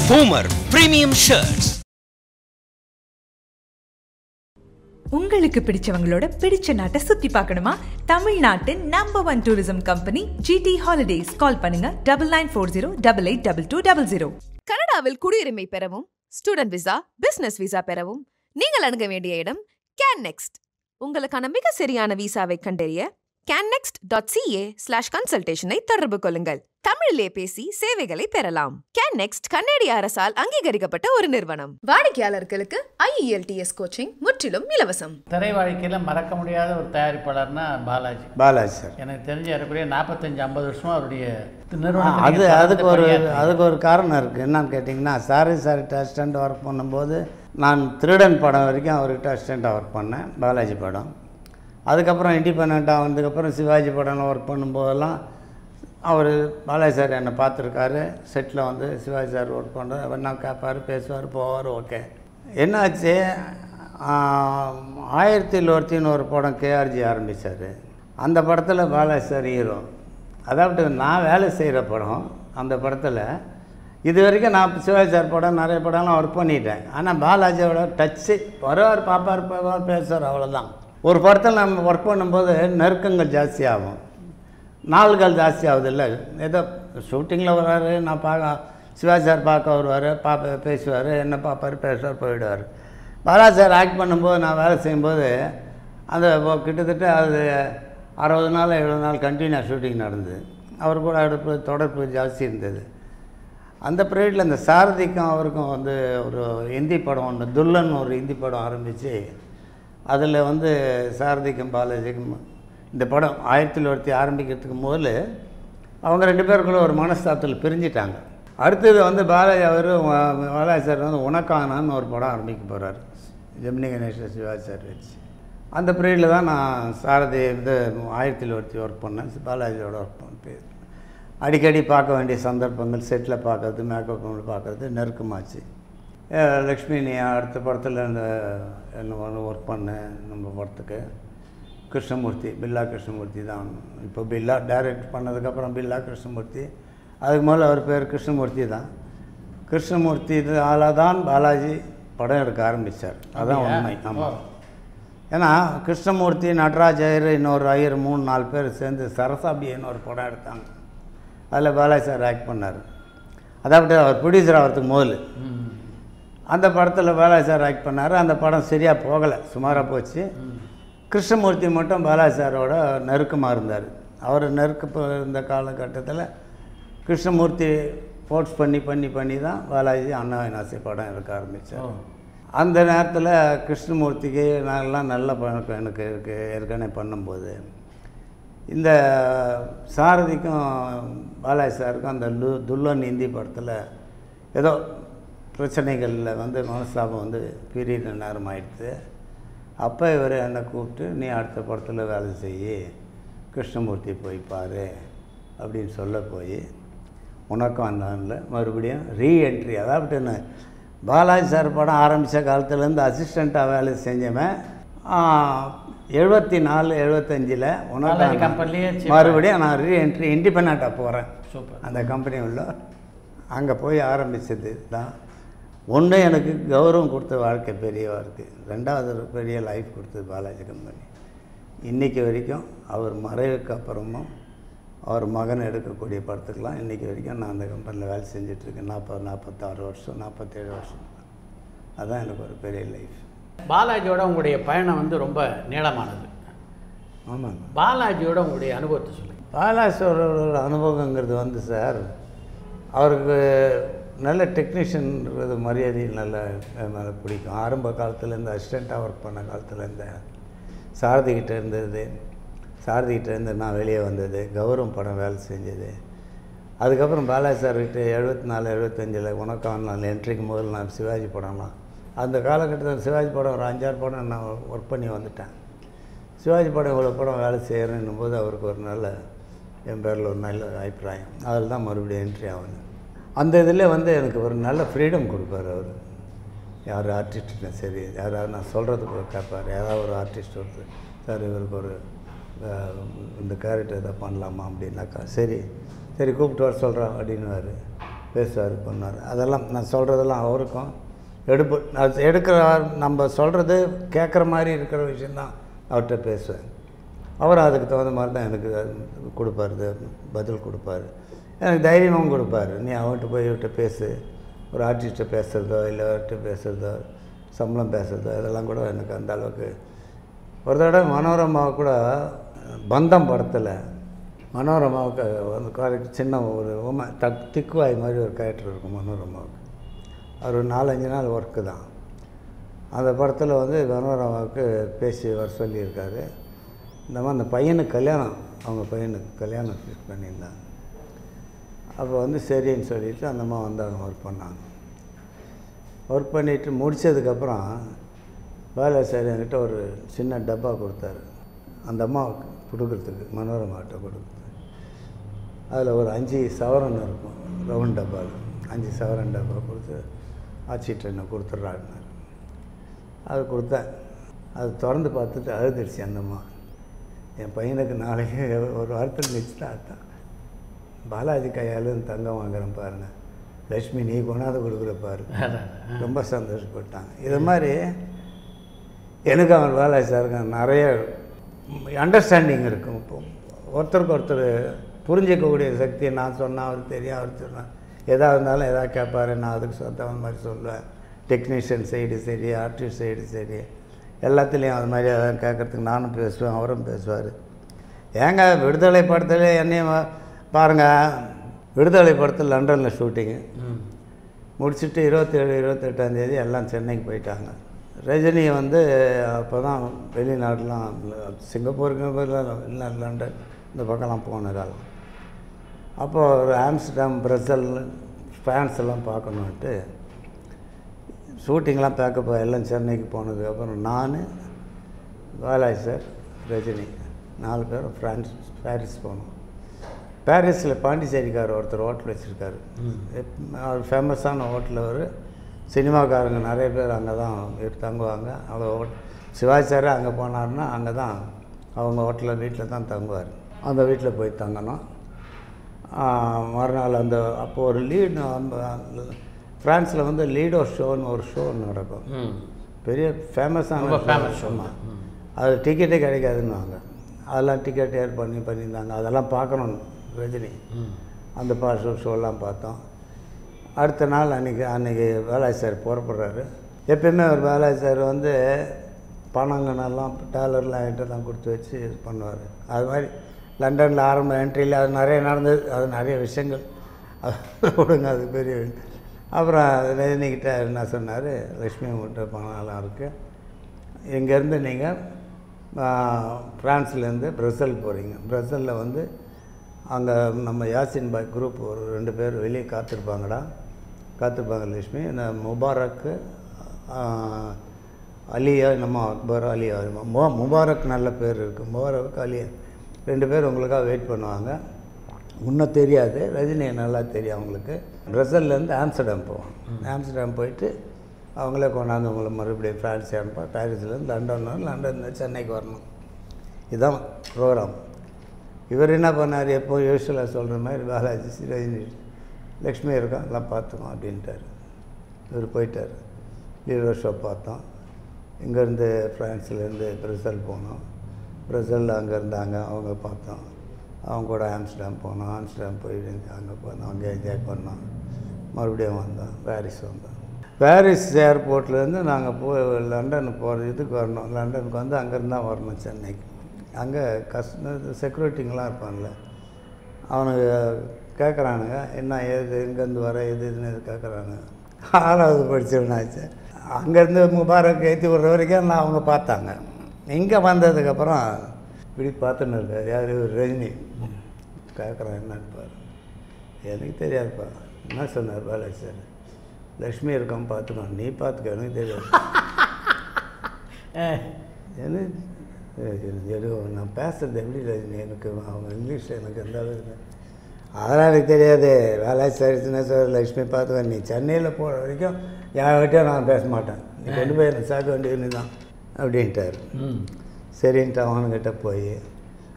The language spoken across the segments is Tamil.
Homer Premium Shirts. உங்களுக்கு பிடிச்சவங்களோட பிடிச்ச நாட்டை சுத்தி பார்க்கணுமா? தமிழ்நாட்டின் number 1 tourism company GT Holidays. Call பண்ணுங்க 9940882200. கனடாவில் குடியுரிமை பெறவும், ஸ்டூடெண்ட் விசா, பிசினஸ் விசா பெறவும் நீங்கள் அணுக வேண்டிய இடம் CanNext. உங்களுக்கான மிக சரியான விசாவை கண்டறிய cannext.ca/consultation தொடர்பு கொள்ளுங்கள். தமிழிலே பேசி சேவைகளை பெறலாம். CanNext கனேடிய அரசால் அங்கீகரிக்கப்பட்ட ஒரு நிறுவனம். வாடிக்கையாளர்களுக்கு IELTS கோச்சிங் முற்றிலும் இலவசம். திரை வாழ்க்கையில் மறக்க முடியாத ஒரு தயாரிப்பாளர்னா பாலாஜி சார். எனக்கு தெரிஞ்ச ஏறக்குறைய 45-50 வருஷமா அவருடைய நிறுவனம். அதுக்கு ஒரு காரணம் இருக்குது. என்னன்னு கேட்டிங்கன்னா, சாரி அசிஸ்டண்ட் ஒர்க் பண்ணும்போது நான் திருடன் படம் வரைக்கும் அவர்கிட்ட அசிஸ்டண்ட்டாக ஒர்க் பண்ணேன், பாலாஜி படம். அதுக்கப்புறம் இண்டிபெண்ட்டாக வந்ததுக்கப்புறம் சிவாஜி படம்லாம் ஒர்க் பண்ணும்போதெல்லாம் அவர் பாலாஜி சார் என்னை பார்த்துருக்காரு. செட்டில் வந்து சிவாஜி சார் ஒர்க் பண்ணுறாரு, வேணா கேட்பார், பேசுவார், போவார். ஓகே. என்னாச்சு, 1001 ஒரு படம் கேஆர்ஜி ஆரம்பித்தார். அந்த படத்தில் பாலாஜி சார் ஹீரோ. அதாவது நான் வேலை செய்கிற படம். அந்த படத்தில் இது வரைக்கும் நான் சிவாஜி சார் படம் நிறைய படம்லாம் ஒர்க் பண்ணிட்டேன். ஆனால் பாலாஜியோட டச்சு வருவார், பார்ப்பார், போவார், பேசுவார், அவ்வளோதான். ஒரு படத்தில் நம்ம ஒர்க் பண்ணும்போது நெருக்கங்கள் ஜாஸ்தியாகும், நாள்கள் ஜாஸ்தி ஆகுது. இல்லை, ஏதோ ஷூட்டிங்கில் வர்றாரு, நான் சிவாஜி சார் பார்க்க வருவார், பேசுவார், என்ன பார்ப்பார், பேசுவார், போயிடுவார். பாலாஜி சார் ஆக்ட் பண்ணும்போது நான் வேலை செய்யும்போது அந்த கிட்டத்தட்ட அது 60 நாள் 70 நாள் கண்டினியூ ஷூட்டிங் நடந்தது. அவர் கூட தொடர்பு ஜாஸ்தி இருந்தது. அந்த பீரியடில் இந்த சாரதிக்கும் அவருக்கும் வந்து ஒரு ஹிந்தி படம் ஒன்று, துல்லன் ஒரு ஹிந்தி படம் ஆரம்பித்து அதில் வந்து சாரதிக்கும் பாலாஜிக்கும் இந்த படம் 1001 ஆரம்பிக்கிறதுக்கு முதல்ல அவங்க 2 பேருக்குள்ள ஒரு மனஸ்தாபத்தில் பிரிஞ்சிட்டாங்க. அடுத்தது வந்து பாலாஜி சார் வந்து உனக்கானான்னு ஒரு படம் ஆரம்பிக்க போகிறார், ஜெமினி கணேஷன் சிவாஜி சார் வச்சு. அந்த பீரியடில் தான் நான் சாரதி வந்து 1001 ஒர்க் பண்ணேன், பாலாஜியோட ஒர்க் பண்ணேன். அடிக்கடி பார்க்க வேண்டிய சந்தர்ப்பங்கள், செட்டில் பார்க்கறது, மேக்கப் ரூமில் பார்க்குறது நெருக்கமாச்சு. லக்ஷ்மி நீ அடுத்த படத்தில் இந்த என்ன ஒர்க் பண்ணேன் நம்ம படத்துக்கு. கிருஷ்ணமூர்த்தி, பில்லா கிருஷ்ணமூர்த்தி தான். இப்போ பில்லா டைரக்ட் பண்ணதுக்கப்புறம் பில்லா கிருஷ்ணமூர்த்தி, அதுக்கு முதல்ல அவர் பேர் கிருஷ்ணமூர்த்தி தான். கிருஷ்ணமூர்த்தி ஆளாக தான் பாலாஜி படம் எடுக்க ஆரம்பித்தார். அதுதான் உண்மை. ஆமாம். ஏன்னா கிருஷ்ணமூர்த்தி, நடராஜ் ஐயர், இன்னொரு ஐயர் 3-4 பேர் சேர்ந்து சரசாபின்னு ஒரு படம் எடுத்தாங்க. அதில் பாலாஜி சார் ஆக்ட் பண்ணார். அதாவது அவர் ப்ரொடியூசர் ஆகிறதுக்கு முதல்ல அந்த படத்தில் பாலாஜி சார் ஆக்ட் பண்ணார். அந்த படம் சரியாக போகலை, சுமாராக போச்சு. கிருஷ்ணமூர்த்தி மட்டும் பாலாஜி சாரோட நெருக்கமாக இருந்தார். அவர் இருந்த காலகட்டத்தில் கிருஷ்ணமூர்த்தி ஃபோர்ஸ் பண்ணி தான் பாலாஜி அண்ணாவினாசி படம் எடுக்க ஆரம்பித்தார். அந்த நேரத்தில் கிருஷ்ணமூர்த்திக்கு நாங்கள்லாம் நல்ல பழக்கம் எனக்கு ஏற்கனவே பண்ணும்போது இந்த சாரதிக்கும் பாலாஜி சாருக்கும் அந்த துல்லன் ஹிந்தி படத்தில் ஏதோ பிரச்சனைகளில் வந்து மனஸ்தாபம் வந்து பிரிகிற நேரம் ஆகிடுது. அப்போ இவர் என்னை கூப்பிட்டு, நீ அடுத்த படத்தில் வேலை செய்ய, கிருஷ்ணமூர்த்தி போய் பாரு அப்படின்னு சொல்ல போய் உனக்கும் அந்த மறுபடியும் ரீஎன்ட்ரி. அதாவது நான் பாலாஜி சார் படம் ஆரம்பித்த காலத்துலேருந்து அசிஸ்டண்ட்டாக வேலை செஞ்சவன் 74-75 உனக்கு கம்பெனிலேயே மறுபடியும் நான் ரீஎன்ட்ரி இண்டிபெண்ட்டாக போகிறேன். சூப்பர். அந்த கம்பெனி உள்ள அங்கே போய் ஆரம்பித்தது தான். ஒன்று எனக்கு கௌரவம் கொடுத்த வாழ்க்கை பெரியவாக இருக்குது, 2வது ஒரு பெரிய லைஃப் கொடுத்தது பாலாஜி கம்பெனி. இன்றைக்கி வரைக்கும் அவர் மறைவுக்கு அப்புறமும் அவர் மகன் எடுக்கக்கூடிய படத்துக்கெலாம் இன்றைக்கி வரைக்கும் நான் அந்த கம்பெனியில் வேலை செஞ்சிட்ருக்கேன். 46 வருஷம், 47 வருஷம். அதுதான் எனக்கு ஒரு பெரிய லைஃப். பாலாஜியோட உங்களுடைய பயணம் வந்து ரொம்ப நீளமானது. ஆமாங்க. பாலாஜியோட உங்களுடைய அனுபவத்தை சொல்லுங்கள். பாலாஜியோட அனுபவங்கிறது வந்து சார், அவருக்கு நல்ல டெக்னீஷியன்றது மரியாதை நல்ல மேலே பிடிக்கும். ஆரம்ப காலத்துலேருந்து அசிஸ்டண்ட்டாக ஒர்க் பண்ண காலத்துலேருந்து சாரதிக்கிட்ட இருந்து நான் வெளியே வந்தது, கௌரவம் படம் வேலை செஞ்சது. அதுக்கப்புறம் பாலாஜி சார்கிட்ட 74-75 உனக்கான என்ட்ரிக்கு முதல்ல நான் சிவாஜி படம்லாம் அந்த காலகட்டத்தில் சிவாஜி படம் ஒரு 5-6 படம் நான் ஒர்க் பண்ணி வந்துட்டேன். சிவாஜி படம் இவ்வளோ படம் வேலை செய்கிறேன்னும் போது அவருக்கு ஒரு நல்ல என் பேரில் ஒரு நல்ல அபிப்பிராயம். அதில் தான் மறுபடியும் என்ட்ரி ஆகுது. அந்த இதில் வந்து எனக்கு ஒரு நல்ல ஃப்ரீடம் கொடுப்பார் அவர். யார் ஆர்டிஸ்ட்னா சரி, யாராவது நான் சொல்கிறதுக்கு கேட்பார். யாராவது ஒரு ஆர்டிஸ்ட் வருது, சார் இவருக்கு ஒரு இந்த கேரக்டர் எதாவது பண்ணலாமா அப்படின்னாக்கா, சரி கூப்பிட்டு வர சொல்கிறோம் அப்படின்னுவார். பேசுவார் பண்ணார். அதெல்லாம் நான் சொல்கிறதெல்லாம் அவருக்கும் அது எடுக்கிற நம்ம சொல்கிறது கேட்குற மாதிரி இருக்கிற விஷயந்தான் அவர்கிட்ட பேசுவேன். அவர் அதுக்கு தகுந்த மாதிரி தான் எனக்கு கொடுப்பாரு, பதில் கொடுப்பார். எனக்கு தைரியமும் கொடுப்பார். நீ அவன்கிட்ட போய் இவர்கிட்ட பேசு, ஒரு ஆர்டிஸ்ட்டை பேசுகிறதோ இல்லை அவர்கிட்ட பேசுகிறதோ சம்பளம் பேசுகிறதோ இதெல்லாம் கூட எனக்கு அந்த அளவுக்கு. ஒரு தடவை மனோரமாவை கூட பந்தம் படத்தில் மனோரமாவுக்கு வந்து சின்ன ஒரு திக்குவாய் மாதிரி ஒரு கேரக்டர் இருக்கும் மனோரமாவுக்கு. அவர் 4-5 நாள் ஒர்க்கு தான். அந்த படத்தில் வந்து மனோரமாவுக்கு பேசி வர சொல்லியிருக்காரு. இந்த மாதிரி அந்த பையனுக்கு கல்யாணம், அவங்க பையனுக்கு கல்யாணம் ஃபிக்ஸ் பண்ணியிருந்தாங்க. அப்போ வந்து சரின்னு சொல்லிவிட்டு அந்த அம்மா வந்தாங்க, ஒர்க் பண்ணாங்க. ஒர்க் பண்ணிவிட்டு முடித்ததுக்கப்புறம் வேலை சார் என்கிட்ட ஒரு சின்ன டப்பா கொடுத்தாரு. அந்த அம்மாவுக்கு கொடுக்குறதுக்கு, மனோரமாட்ட கொடுக்குறது. அதில் ஒரு 5 சவரன் இருக்கும், ரவுண்ட் டப்பாவில் 5 சவரன் டப்பா கொடுத்து ஆச்சிட்டு என்ன கொடுத்துட்றாருனார். அது கொடுத்தேன். அது திறந்து பார்த்துட்டு அழுதுடுச்சு அந்த அம்மா. என் பையனுக்கு நாளைக்கு ஒரு வாரத்தில் நிச்சயத்தான், பாலாஜி கையால் தங்கம் வாங்குறேன் பாருங்கள், லக்ஷ்மி நீ கொண்டாந்து கொடுக்குற பாரு. ரொம்ப சந்தோஷப்பட்டாங்க. இது மாதிரி எனக்கு அவன் பாலாஜி சாருக்கு நிறைய அண்டர்ஸ்டாண்டிங் இருக்கும். இப்போ ஒருத்தருக்கு ஒருத்தர் புரிஞ்சிக்கக்கூடிய சக்தியை நான் சொன்னால் அவர் தெரியும், அவர் சொன்னால் எதாக இருந்தாலும் எதாவது கேட்பார், நான் அதுக்கு தகுந்த மாதிரி சொல்லுவேன். டெக்னீஷியன் சைடு சரி, ஆர்டிஸ்ட் சைடு சரி, எல்லாத்துலேயும் அது மாதிரி எதாவது கேட்குறதுக்கு நானும் பேசுவேன், அவரும் பேசுவார். ஏங்க விடுதலை படத்தில் என்னையும் பாருங்கள், விடுதலை படத்தில் லண்டனில் ஷூட்டிங்கு முடிச்சுட்டு 27-28 எல்லாம் சென்னைக்கு போயிட்டாங்க. ரஜினி வந்து அப்போ தான் வெளிநாடுலாம் சிங்கப்பூருக்கு இல்லை லண்டன் இந்த பக்கம்லாம் போன காலம். அப்போது ஒரு ஆம்ஸ்டர்டாம், பிரசல், ஃப்ரான்ஸ் எல்லாம் பார்க்கணுன்ட்டு ஷூட்டிங்லாம் பேக்கப் எல்லாம் சென்னைக்கு போனதுக்கப்புறம் நான், பாலாஜி சார், ரஜினி 4 பேரும் பாரிஸ் போனோம். பாரிஸில் பாண்டிச்சேரிக்கார் ஒருத்தர் ஹோட்டல் வச்சுருக்காரு. அவர் ஃபேமஸான ஹோட்டலில் ஒரு சினிமாக்காரங்க நிறைய பேர் அங்கே தான் தங்குவாங்க. அவங்க சிவாஜி சார் அங்கே போனார்னா அங்கே தான் அவங்க ஹோட்டலில் வீட்டில் தான் தங்குவார். அந்த வீட்டில் போய் தங்கணும். மறுநாள் அந்த அப்போது ஒரு லீடு, ஃப்ரான்ஸில் வந்து லீடோ ஷோன்னு ஒரு ஷோ நடக்கும், பெரிய ஃபேமஸான ஷோமா. அது டிக்கெட்டே கிடைக்காதுன்னுவாங்க. அதெல்லாம் டிக்கெட் பண்ணியிருந்தாங்க. அதெல்லாம் பார்க்கணும் ரஜினி. அந்த ஷோலாம் பார்த்தோம். அடுத்த நாள் அன்றைக்கி பாலாஜி சார் புறப்படுறாரு. எப்பயுமே ஒரு பாலாஜி சார் வந்து பணங்கனெல்லாம் டாலர்லாம் என்கிட்ட தான் கொடுத்து வச்சு இது பண்ணுவார். அது மாதிரி லண்டனில் ஆரம்ப என்ட்ரியில் அது நிறைய நடந்தது. அது நிறைய விஷயங்கள் அது விடுங்க, அது பெரிய. அப்புறம் ரஜினிக்கிட்ட என்ன சொன்னார், லக்ஷ்மி உங்கள்கிட்ட பணம்லாம் இருக்குது, இங்கேருந்து நீங்கள் ஃப்ரான்ஸ்லேருந்து பிரசல் போகிறீங்க. பிரசலில் வந்து அங்கே நம்ம யாசின் பாய் குரூப் ஒரு 2 பேர் வெளியே காத்திருப்பாங்க லக்ஷ்மி. இந்த முபாரக்கு, அலியா, நம்ம அக்பர், அலியா, முபாரக் நல்ல பேர் இருக்குது, முபாரக், அலியா 2 பேர் உங்களுக்காக வெயிட் பண்ணுவாங்க. இன்னும் தெரியாது, ரஜினியை நல்லா தெரியும் அவங்களுக்கு. பிரசல்லேருந்து ஆம்ஸ்டர்டாம் போவோம். ஆம்ஸ்டர்டாம் போயிட்டு அவங்களே கொண்டாந்து உங்களை மறுபடியும் ஃப்ரான்ஸ் அனுப்பா. பாரிஸ்லேருந்து லண்டன் வரும், லண்டன்லேருந்து சென்னைக்கு வரணும். இதுதான் ப்ரோக்ராம். இவர் என்ன பண்ணார், எப்போ யூஸ்வலாக சொல்கிற மாதிரி பாலாஜி, ரஜினி, லக்ஷ்மி இருக்கான், எல்லாம் பார்த்துக்கோம் அப்படின்ட்டார். இவர் போயிட்டார். லீடோ ஷோ பார்த்தோம். இங்கேருந்து ஃப்ரான்ஸ்லேருந்து பிரசல் போனோம். பிரசலில் அங்கே இருந்தாங்க, அவங்க பார்த்தோம். அவங்க கூட ஆம்ஸ்டர்டாம் போனோம். ஆம்ஸ்டர்டாம் போயிட்டு அங்கே போனோம், அங்கே என்ஜாய் பண்ணோம். மறுபடியும் வந்தோம், பாரிஸ் வந்தோம். பாரிஸ் ஏர்போர்ட்லேருந்து நாங்கள் போய் லண்டனுக்கு இதுக்கு வரணும். லண்டனுக்கு வந்து அங்கேருந்து தான் வரணும் சென்னைக்கு. அங்கே செக்யூரிட்டிங்கெலாம் இருப்பான்ல, அவனுக்கு கேட்குறானுங்க என்ன ஏது, எங்கேருந்து வர எதுன்னு கேட்குறானுங்க. 6வது படித்தவனாச்சு. அங்கேருந்து முபாரக் ஏற்றி விடுற வரைக்கும் நான் அவங்க பார்த்தாங்க. இங்கே வந்ததுக்கப்புறம் இப்படி பார்த்துன்னு இருக்கார். யார், ரஜினி கேட்குறான் என்னன்னு பாரு. எனக்கு தெரியாதுப்பா. என்ன சொன்னார் பாலாஜி சார், லக்ஷ்மி இருக்கான் பார்த்துக்கோ, நீ பார்த்துக்க, எனக்கு தெரியாது. எனக்கு நான் பேசுகிறது எப்படி ரஜினி, எனக்கு அவங்க இங்கிலீஷில் எனக்கு எந்த அளவுக்கு அதெல்லாம் எனக்கு தெரியாது. பாலாஜி சார் சின்ன சார், லக்ஷ்மி பார்த்துக்கோ, நீ சென்னையில் போகிற வரைக்கும் யார்கிட்டையும் நான் பேச மாட்டேன், நீ கொண்டு போய் எனக்கு சாக்க வேண்டியது தான் அப்படின்ட்டார். சரின்ட்டு அவனுக்கிட்ட போய்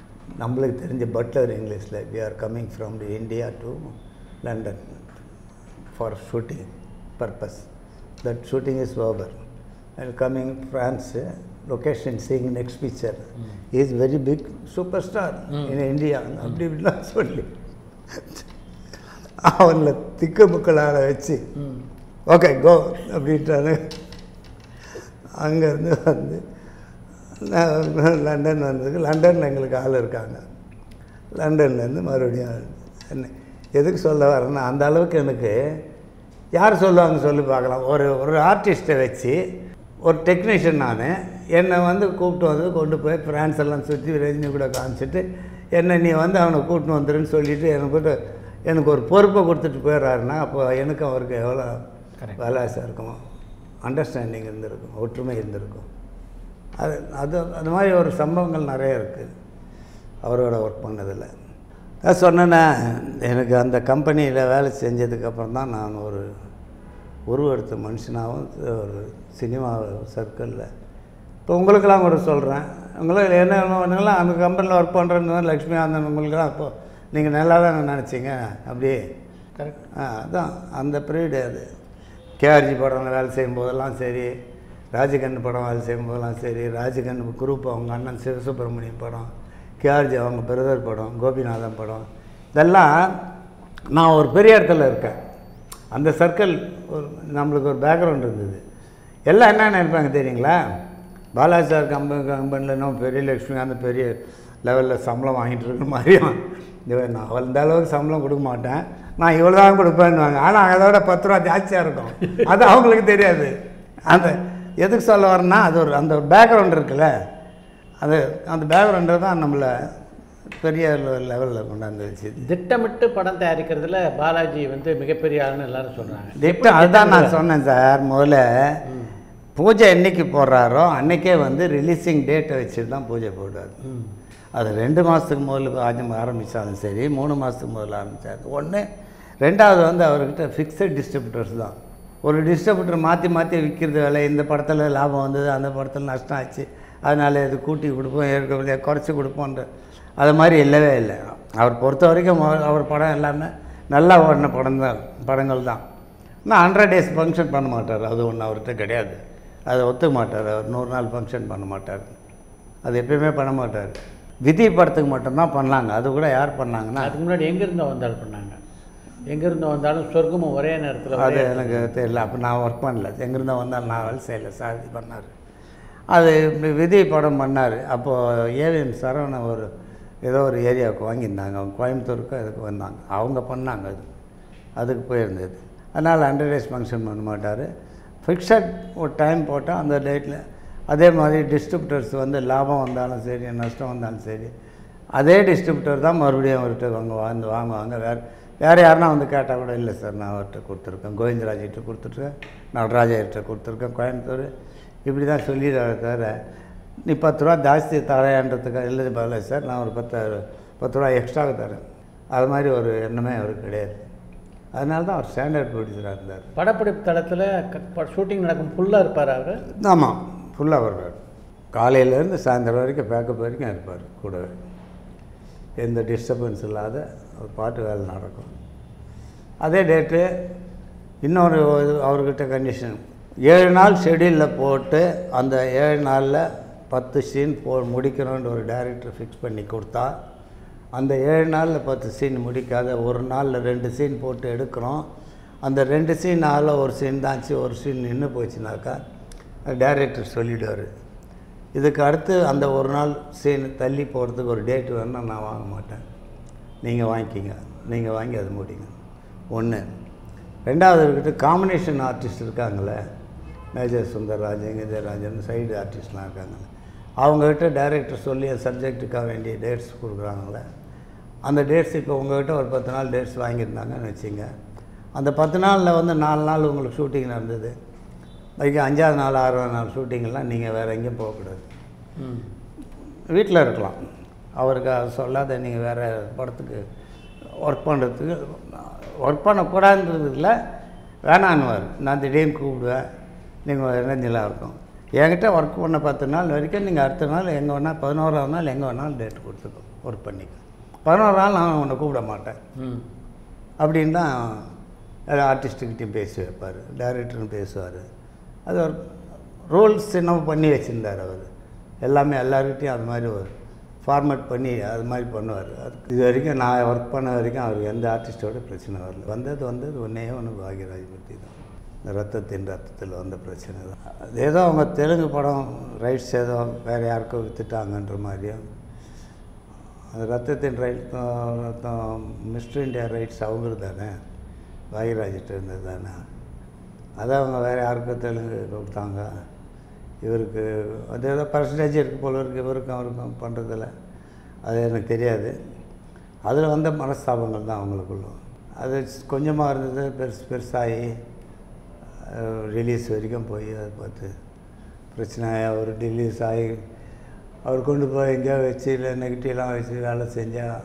நம்மளுக்கு தெரிஞ்ச பட்லர் இங்கிலீஷில், we are coming from the India to London, for shooting purpose. That shooting is over. And coming France, location seeing next picture. He is very big superstar in India. அப்படி இப்படிலாம் சொல்லி அவனில் திக்கு முக்களால் வச்சு ஓகே கோ அப்படின்ட்டாரு. அங்கேருந்து வந்து லண்டன் வந்ததுக்கு லண்டனில் எங்களுக்கு ஆள் இருக்காங்க. லண்டன்லேருந்து மறுபடியும் என்ன எதுக்கு சொல்ல வரேன்னா அந்த அளவுக்கு எனக்கு யார் சொல்லுவாங்க சொல்லி பார்க்கலாம். ஒரு ஆர்டிஸ்ட்டை வச்சு ஒரு டெக்னீஷியன் நான் என்னை வந்து கூப்பிட்டு வந்து கொண்டு போய் ஃப்ரான்ஸ் எல்லாம் சுற்றி ரஜினி கூட காமிச்சிட்டு என்னை நீ வந்து அவனை கூப்பிட்டு வந்துடுன்னு சொல்லிவிட்டு எனக்கு ஒரு பொறுப்பை கொடுத்துட்டு போயிடுறாருன்னா அப்போ எனக்கு அவருக்கு எவ்வளோ வேலாசம் இருக்கும், அண்டர்ஸ்டாண்டிங் இருந்திருக்கும், ஒற்றுமை இருந்திருக்கும். அது மாதிரி ஒரு சம்பவங்கள் நிறைய இருக்குது அவரோட ஒர்க் பண்ணதில். நான் சொன்னேன்னா எனக்கு அந்த கம்பெனியில் வேலை செஞ்சதுக்கப்புறம் தான் நான் ஒரு உருவெடுத்த மனுஷனாகவும் ஒரு சினிமா சர்க்கிளில் இப்போ உங்களுக்கெல்லாம் கூட சொல்கிறேன். உங்களுக்கு என்ன பண்ணுங்களாம் அந்த கம்பெனியில் ஒர்க் பண்ணுறது லக்ஷ்மி ஆனந்தன் உங்களுக்கெல்லாம் இப்போது நீங்கள் நல்லா தான் நினச்சிங்க அப்படியே கரெக்ட். அதுதான் அந்த பீரியடு. அது கேஆர்ஜி படம் வேலை செய்யும்போதெல்லாம் சரி, ராஜகண்ணு படம் வேலை செய்யும்போதெல்லாம் சரி, ராஜகண்ணு குரூப் அவங்க அண்ணன் சிவசுப்ரமணியம் படம், கேஆர்ஜி அவங்க பிரதர் படம், கோபிநாதன் படம், இதெல்லாம் நான் ஒரு பெரிய இடத்துல இருக்கேன். அந்த சர்க்கிள் ஒரு நம்மளுக்கு ஒரு பேக்ரவுண்ட் இருந்தது. எல்லாம் என்ன நினைப்பாங்க தெரியுங்களா, பாலாஜி சார் கம்பெனியில் இன்னும் பெரிய லக்ஷ்மிகாந்த் பெரிய லெவலில் சம்பளம் வாங்கிட்டு இருக்கிற மாதிரியும் நான் இந்த அளவுக்கு சம்பளம் கொடுக்க மாட்டேன், நான் இவ்வளோ தான் கொடுப்பேன்னுவாங்க. ஆனால் அதோட 10 ரூபா ஜாஸ்தியாக இருக்கும். அது அவங்களுக்கு தெரியாது. அந்த எதுக்கு சொல்ல வரேன்னா அது அந்த ஒரு பேக்ரவுண்ட் இருக்குல்ல, அந்த பேக்ரவுண்டை தான் நம்மளை பெரிய லெவலில் கொண்டாந்து வச்சு. திட்டமிட்டு படம் தயாரிக்கிறதுல பாலாஜி வந்து மிகப்பெரிய ஆளுன்னு எல்லாரும் சொல்கிறாங்க. திட்டம் அதுதான் நான் சொன்னேன் சார். முதல்ல பூஜை என்றைக்கு போடுறாரோ அன்றைக்கே வந்து ரிலீஸிங் டேட்டை வச்சுட்டு தான் பூஜை போடுவார். அது 2 மாதத்துக்கு முதல்ல ஆரம்பித்தாலும் சரி, 3 மாதத்துக்கு முதல்ல ஆரம்பித்தாரு ஒன்று. ரெண்டாவது வந்து அவர்கிட்ட ஃபிக்ஸட் டிஸ்ட்ரிபியூட்டர்ஸ் தான். ஒரு டிஸ்ட்ரிபியூட்டர் மாற்றி விற்கிறது வேலை. இந்த படத்தில் லாபம் வந்தது, அந்த படத்தில் நஷ்டம் ஆச்சு, அதனால் இது கூட்டி கொடுப்போம், ஏற்கனவே குறைச்சி கொடுப்போன்ற அது மாதிரி இல்லவே இல்லை. அவர் பொறுத்த வரைக்கும் அவர் படம் எல்லாமே நல்லா ஓடின படங்கள் தான். ஆனால் 100 days ஃபங்க்ஷன் பண்ண மாட்டார். அது ஒன்று அவர்கிட்ட கிடையாது. அதை ஒத்துக்க மாட்டார். அவர் 100 நாள் ஃபங்க்ஷன் பண்ண மாட்டார். அது எப்பயுமே பண்ண மாட்டார். விதி படத்துக்கு மட்டும்தான் பண்ணாங்க. அது கூட யார் பண்ணாங்கன்னா அதுக்கு முன்னாடி எங்கேருந்தோ வந்தாலும் பண்ணாங்க. எங்கேருந்தோ வந்தாலும் சொர்க்கமும் ஒரே நேரத்தில். அது எனக்கு தெரியல. அப்போ நான் ஒர்க் பண்ணல. எங்கேருந்தோ வந்தாலும் நான் வேலை செய்யலை. சாதி பண்ணார். அது விதி படம் பண்ணார். அப்போது ஏவிஎம் சரவணன் ஏதோ ஒரு ஏரியாவுக்கு வாங்கியிருந்தாங்க. அவங்க கோயம்புத்தூருக்கு அதுக்கு வந்தாங்க. அவங்க பண்ணாங்க. அதுக்கு போயிருந்தது. அதனால் 100 days ஃபங்க்ஷன் பண்ண மாட்டார். ஃபிக்ஸட் ஒரு டைம் போட்டால் அந்த டேட்டில். அதே மாதிரி டிஸ்ட்ரிபியூட்டர்ஸ் வந்து லாபம் வந்தாலும் சரி, நஷ்டம் வந்தாலும் சரி, அதே டிஸ்ட்ரிபியூட்டர் தான் மறுபடியும் அவர்கிட்ட வாங்குவாங்க. வேறு யாருன்னா வந்து கேட்டால் கூட இல்லை சார் நான் அவர்கிட்ட கொடுத்துருக்கேன், கோவிந்தராஜிட்ட கொடுத்துருக்கேன், நடராஜர்கிட்ட கொடுத்துருக்கேன், கோயம்புத்தூர், இப்படி தான் சொல்லிடுறாரு. தவிர நீ 10 ரூபா ஜாஸ்தி தரேன்றதுக்காக இல்லை பதில் சார் நான் ஒரு 10 ரூபா எக்ஸ்ட்ராக தரேன். அது மாதிரி ஒரு எண்ணமே அவருக்கு கிடையாது. அதனால தான் அவர் ஸ்டாண்டர்ட் ப்ரொடியூசராக இருந்தார். படப்பிடிப்பு தளத்தில் ஷூட்டிங் நடக்கும் ஃபுல்லாக இருப்பார் அவர். ஆமாம், ஃபுல்லாக வருவார். காலையிலேருந்து சாயந்தரம் வரைக்கும் பேக்கப் வரைக்கும் இருப்பார் கூடவே. எந்த டிஸ்டர்பன்ஸ் இல்லாத ஒரு பாட்டு வேலை நடக்கும். அதே டேட்டு இன்னொரு அவர்கிட்ட கண்டிஷன் 7 நாள் ஷெடியூலில் போட்டு அந்த 7 நாளில் 10 சீன் முடிக்கணுன்ற ஒரு டைரக்டர் ஃபிக்ஸ் பண்ணி கொடுத்தா, அந்த 7 நாளில் 10 சீன் முடிக்காத ஒரு நாளில் 2 சீன் போட்டு எடுக்கிறோம். அந்த 2 சீனால் ஒரு சீன் தாச்சு, ஒரு சீன் நின்று போச்சுனாக்கா டைரக்டர் சொல்லிவிடுவார். இதுக்கு அடுத்து அந்த ஒரு நாள் சீன் தள்ளி போகிறதுக்கு ஒரு டேட் வேணுன்னா நான் வாங்க மாட்டேன், நீங்கள் வாங்கிக்கிங்க, நீங்கள் வாங்கி அது முடிங்க. ஒன்று. ரெண்டாவது இருக்கிட்ட காம்பினேஷன் ஆர்டிஸ்ட் இருக்காங்களே, மேஜர் சுந்தரராஜன், விஜயராஜன், சைடு ஆர்டிஸ்ட்லாம் இருக்காங்களே, அவங்கக்கிட்ட டைரக்டர் சொல்லி சப்ஜெக்ட்டுக்காக வேண்டிய டேட்ஸ் கொடுக்குறாங்களே, அந்த டேட்ஸ் இப்போ உங்கள்கிட்ட ஒரு 10 நாள் டேட்ஸ் வாங்கியிருந்தாங்கன்னு வச்சுங்க. அந்த 10 நாளில் வந்து 4 நாள் உங்களுக்கு ஷூட்டிங் நடந்தது. அதுக்கு 5ஆவது நாள் 6ஆவது நாள் ஷூட்டிங்கெல்லாம் நீங்கள் வேறு எங்கேயும் போகக்கூடாது, வீட்டில் இருக்கலாம். அவருக்கு அது சொல்லாத நீங்கள் வேறு படத்துக்கு ஒர்க் பண்ணுறதுக்கு ஒர்க் பண்ணக்கூடாதுன்றதுல வேணான்னுவார். நான் திடீர்னு கூப்பிடுவேன், நீங்கள் இணைஞ்சலாக இருக்கும். என்கிட்ட ஒர்க் பண்ண 10 நாள் வரைக்கும் நீங்கள் அடுத்த நாள் எங்கே வேணால் 11ஆவது நாள் எங்கே வேணாலும் டேட் கொடுத்துக்கோ, ஒர்க் பண்ணிக்க. 11 நாள் நான் உன்னை கூப்பிட மாட்டேன் அப்படின்னு தான் ஆர்டிஸ்ட்டுக்கிட்டையும் பேசி வைப்பார், டைரக்டரும் பேசுவார். அது ஒரு ரூல்ஸ் என்னவோ பண்ணி வச்சுருந்தார் அவர். எல்லாமே எல்லாருக்கிட்டையும் அது மாதிரி ஒரு ஃபார்மேட் பண்ணி அது மாதிரி பண்ணுவார். இது வரைக்கும் நான் ஒர்க் பண்ண வரைக்கும் அவருக்கு எந்த ஆர்டிஸ்ட்டோட பிரச்சனை வரல. வந்தது ஒன்றே ஒன்று பாக்யராஜ் பற்றி தான். இந்த ரத்தத்தில் வந்த பிரச்சனை தான். அது ஏதோ அவங்க தெலுங்கு படம் ரைட்ஸ் ஏதோ வேறு யாருக்கோ விற்றுட்டாங்கன்ற மாதிரியும், அது ரத்தத்தின் ரத்தம் மிஸ்டர் இந்தியா ரைட்ஸ் அவங்களுக்கு தானே, பாக்யராஜிட்ட இருந்தது தானே. அதை அவங்க வேறு யாருக்கோ தெலுங்கு கொடுத்தாங்க. இவருக்கு அது ஏதோ பர்சன்டேஜ் இருக்குது போல இருக்குது இவருக்கும் அவருக்கும் பண்ணுறதில்ல. அது எனக்கு தெரியாது. அதில் வந்த மனஸ்தாபங்கள் தான் அவங்களுக்குள்ள. அது கொஞ்சமாக இருந்தது, பெருசாகி ரிலீஸ் வரைக்கும் போய் அதை பார்த்து பிரச்சனை அவர் ரிலீஸ் ஆகி அவர் கொண்டு போய் எங்கேயோ வச்சு இல்லை நெகட்டிவ்லாம் வச்சு வேலை செஞ்சால்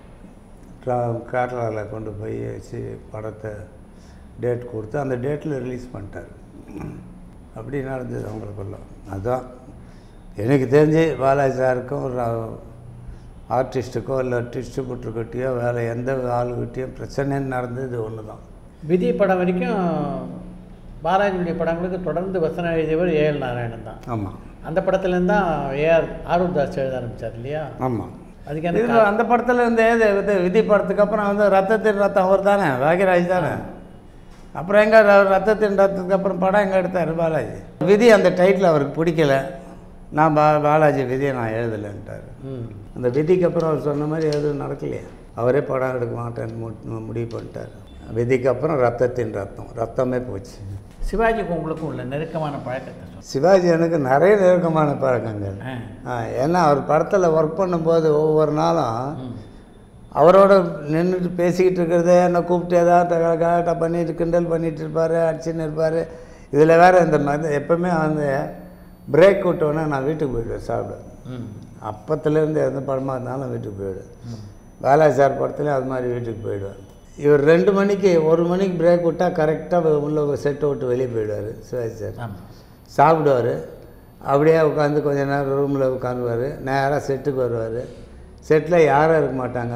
கேரளாவில் கொண்டு போய் வச்சு படத்தை டேட் கொடுத்து அந்த டேட்டில் ரிலீஸ் பண்ணிட்டார். அப்படி நடந்தது அவங்களுக்குள்ள. அதுதான் எனக்கு தெரிஞ்சு பாலாஜி சாருக்கும் ஒரு ஆர்டிஸ்ட்டுக்கோ இல்லை டிஸ்ட்ரிபியூட்டர்கிட்டையோ வேறு எந்த ஆளுகிட்டையும் பிரச்சனைன்னு நடந்தது ஒன்று தான். விதி படம் வரைக்கும் பாலாஜியுடைய படங்களுக்கு தொடர்ந்து வசனம் எழுதியவர் ஏஎல் நாராயணன் தான். ஆமாம், அந்த படத்துலேருந்து தான் ஆரூர் தாஸ் எழுத ஆரம்பித்தார் இல்லையா? ஆமாம். அதுக்கு அந்த படத்தில் இருந்து விதி படத்துக்கு அப்புறம் வந்து ரத்தத்தின் ரத்தம் அவர் தானே, பாக்யராஜ் தானே. அப்புறம் எங்கே ரத்தத்தின் ரத்தத்துக்கு அப்புறம் படம் எங்கே எடுத்தார் பாலாஜி? விதி அந்த டைட்டில் அவருக்கு பிடிக்கல. நான் பாலாஜி விதியை நான் எழுதலைன்ட்டார். அந்த விதிக்கு அப்புறம் அவர் சொன்ன மாதிரி எதுவும் நடக்கலையே. அவரே படம் எடுக்க மாட்டேன்னு முடிவு பண்ணிட்டார். விதிக்கு அப்புறம் ரத்தத்தின் ரத்தமே போச்சு. சிவாஜிக்கு உங்களுக்கும் உள்ள நெருக்கமான பழக்கத்தை? சிவாஜி எனக்கு நிறைய நெருக்கமான பழக்கங்கள். ஏன்னா அவர் படத்தில் ஒர்க் பண்ணும்போது ஒவ்வொரு நாளும் அவரோட நின்றுட்டு பேசிக்கிட்டு இருக்கிறதே என்னை கூப்பிட்டு ஏதாவது கரெக்டாக பண்ணிட்டு கிண்டல் பண்ணிகிட்டு இருப்பார், அடிச்சுன்னு இருப்பார். இதில் வேறு இந்த மாதிரி எப்போவுமே வந்து பிரேக் விட்டோன்னே நான் வீட்டுக்கு போயிடுவேன் சாப்பிடுவேன். அப்பத்துலேருந்து எந்த படமாக இருந்தாலும் வீட்டுக்கு போயிடுவேன். பாலாஜி சார் படத்துலேயும் அது மாதிரி வீட்டுக்கு போயிடுவேன். இவர் 2 மணிக்கு 1 மணிக்கு பிரேக் விட்டால் கரெக்டாக உள்ள செட்டை விட்டு வெளியே போயிடுவார் சிவாஜி சார். சாப்பிடுவார், அப்படியே உட்காந்து கொஞ்சம் நேரம் ரூமில் உட்காந்துவார். நேராக செட்டுக்கு வருவார். செட்டில் யாரும் இருக்க மாட்டாங்க.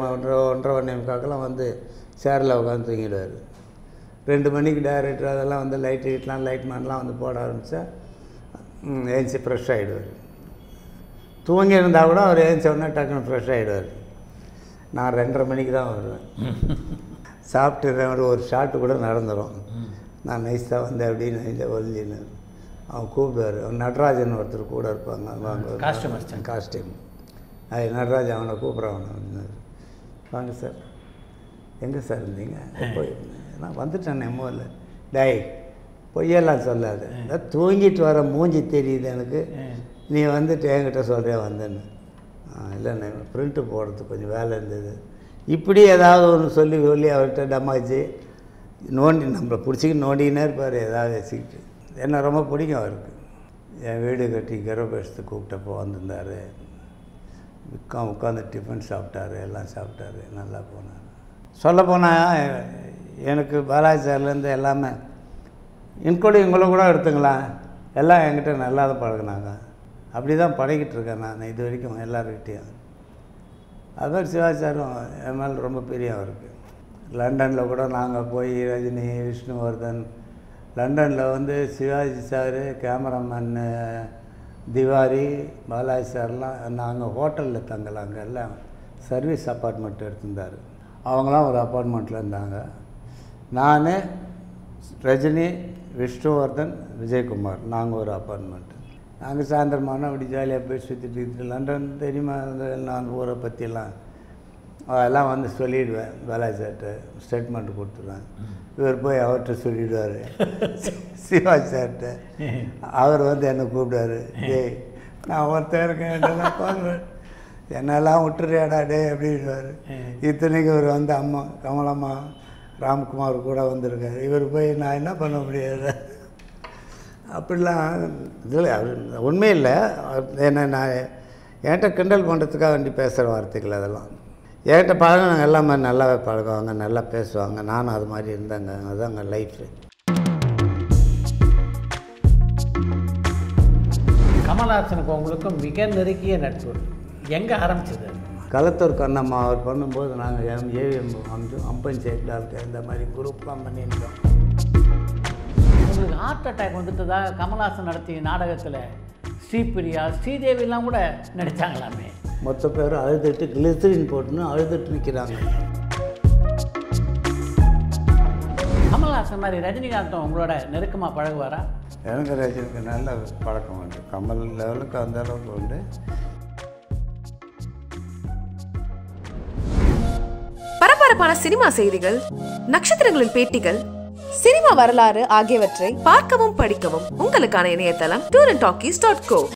1:30 வந்து சேரில் உட்காந்து தூங்கிடுவார். 2 மணிக்கு டைரக்டர் அதெல்லாம் வந்து லைட்மேன்லாம் வந்து போட ஆரம்பித்தா ஏஞ்சி ஃப்ரெஷ் ஆகிடுவார். தூங்கி இருந்தால் கூட அவர் ஏஞ்சி உடனே டக்குன்னு ஃப்ரெஷ் ஆகிடுவார். நான் 2:30 மணிக்கு தான் வருவேன். சாப்பிட்டு ஒரு ஷாட்டு கூட நடந்துடும். நான் நைஸாக வந்து அப்படின்னு இல்லை ஒல்லின்னு அவன் கூப்பிடுவார். அவன் நடராஜன் ஒருத்தர் கூட இருப்பாங்க, காஸ்டியூம். அது நடராஜன் அவனை கூப்பிட்றான். வாங்க சார், எங்கே சார் இருந்தீங்க? போய் நான் வந்துட்டேன் முதல்ல. டேய் பொய்யெல்லாம் சொல்லாது, தூங்கிட்டு வர மூஞ்சி தெரியுது எனக்கு, நீ வந்துட்டு என்கிட்ட சொல்கிறியா வந்தேன்னு. இல்லை நான் ப்ரிண்ட்டு போடுறதுக்கு கொஞ்சம் வேலை இருந்தது. இப்படி ஏதாவது ஒன்று சொல்லி அவர்கிட்ட டமாச்சு நம்மளை பிடிச்சிக்கிட்டு நோண்டிக்கினே இருப்பார் ஏதாவது வச்சுக்கிட்டு. என்ன ரொம்ப பிடிக்கும் அவருக்கு. என் வீடு கட்டி கர்ப்பேஷத்துக்கு கூப்பிட்டப்போ வந்திருந்தார். உட்காந்து டிஃபன் சாப்பிட்டாரு, எல்லாம் சாப்பிட்டாரு, நல்லா போனார். சொல்லப்போனால் எனக்கு பாலாஜி சார்லேருந்து எல்லாமே இன்க்ளூடிங் உங்களை கூட எடுத்துங்களேன், எல்லாம் என்கிட்ட நல்லா தான் பழகினாங்க. அப்படி தான் பழகிட்டு இருக்கேன் நான் இது வரைக்கும் எல்லாருக்கிட்டேயும். அதுமாதிரி சிவாஜி சாரும் என் மேலே ரொம்ப பிரியம் அவருக்கு. லண்டனில் கூட நாங்கள் போய் ரஜினி, விஷ்ணுவர்தன், லண்டனில் வந்து சிவாஜி சார், கேமராமேன் திவாரி, பாலாஜி சார்லாம் நாங்கள் ஹோட்டலில் தங்கலாம். அங்கே எல்லாம் சர்வீஸ் அப்பார்ட்மெண்ட் எடுத்திருந்தார். அவங்களாம் ஒரு அப்பார்ட்மெண்ட்டில் இருந்தாங்க. நான், ரஜினி, விஷ்ணுவர்தன், விஜயகுமார் நாங்கள் ஒரு அப்பார்ட்மெண்ட்டு. நாங்கள் சாயந்தரமான அப்படி ஜாலியாக போய் சுற்றிட்டு லண்டன் தெரியுமா நான் ஊரை பற்றியெல்லாம் அதெல்லாம் வந்து சொல்லிவிடுவேன். பாலாஜி சார்கிட்ட ஸ்டேட்மெண்ட் கொடுத்துருவேன். இவர் போய் அவர்கிட்ட சொல்லிவிடுவார் சிவாஜி சார்கிட்ட. அவர் வந்து என்னை கூப்பிடுவார். டேய் நான் ஒருத்தர் இருக்கேன், என்னெல்லாம் பாருவேன், என்னெல்லாம் விட்டுறியாடா டே அப்படின்வார். இத்தனைக்கு இவர் வந்து அம்மா கமலம்மா ராம்குமார் கூட வந்திருக்காரு. இவர் போய் நான் என்ன பண்ண முடியாது அப்படிலாம் இதில் உண்மை இல்லை. என்ன நான் என்கிட்ட கிண்டல் பண்ணுறதுக்காக வேண்டி பேசுகிற வார்த்தைகள் அதெல்லாம். என்கிட்ட பழகினாங்க எல்லாமே நல்லாவே பழகுவாங்க, நல்லா பேசுவாங்க. நானும் அது மாதிரி இருந்தேங்க. அதுதாங்க லைஃபு. கமல்ஹாசனுக்கு உங்களுக்கும் மிக நெருங்கிய நட்பு எங்கே ஆரம்பிச்சது? களத்தூர் கண்ணம்மா அவர் பண்ணும்போது நாங்கள் ஏவிஎம் வந்து அம்பன் சைக்கிளாருக்கு இந்த மாதிரி குரூப்லாம் பண்ணியிருந்தோம். உங்களுக்கு ஹார்ட் அட்டாக் வந்துட்டுதா கமல்ஹாசன் நடத்திய நாடகத்தில் ஸ்ரீபிரியா ஸ்ரீதேவிலாம் கூட நடித்தாங்களாமே. மொத்த பேர் அழுதுட்டு கிளிசரின் போட்டுன்னு அழுதுட்டு நிற்கிறாங்க. கமல்ஹாசன் மாதிரி ரஜினிகாந்தும் உங்களோட நெருக்கமாக பழகுவாரா? எனக்கு ரஜினிக்கு நல்ல பழக்கம் உண்டு. கமல் லெவலுக்கு அந்த அளவுக்கு உண்டு. பரபரப்பான சினிமா செய்திகள், நட்சத்திரங்களின் பேட்டிகள், சினிமா வரலாறு ஆகியவற்றை பார்க்கவும் படிக்கவும் உங்களுக்கான இணையதளம் tourantalkies.co.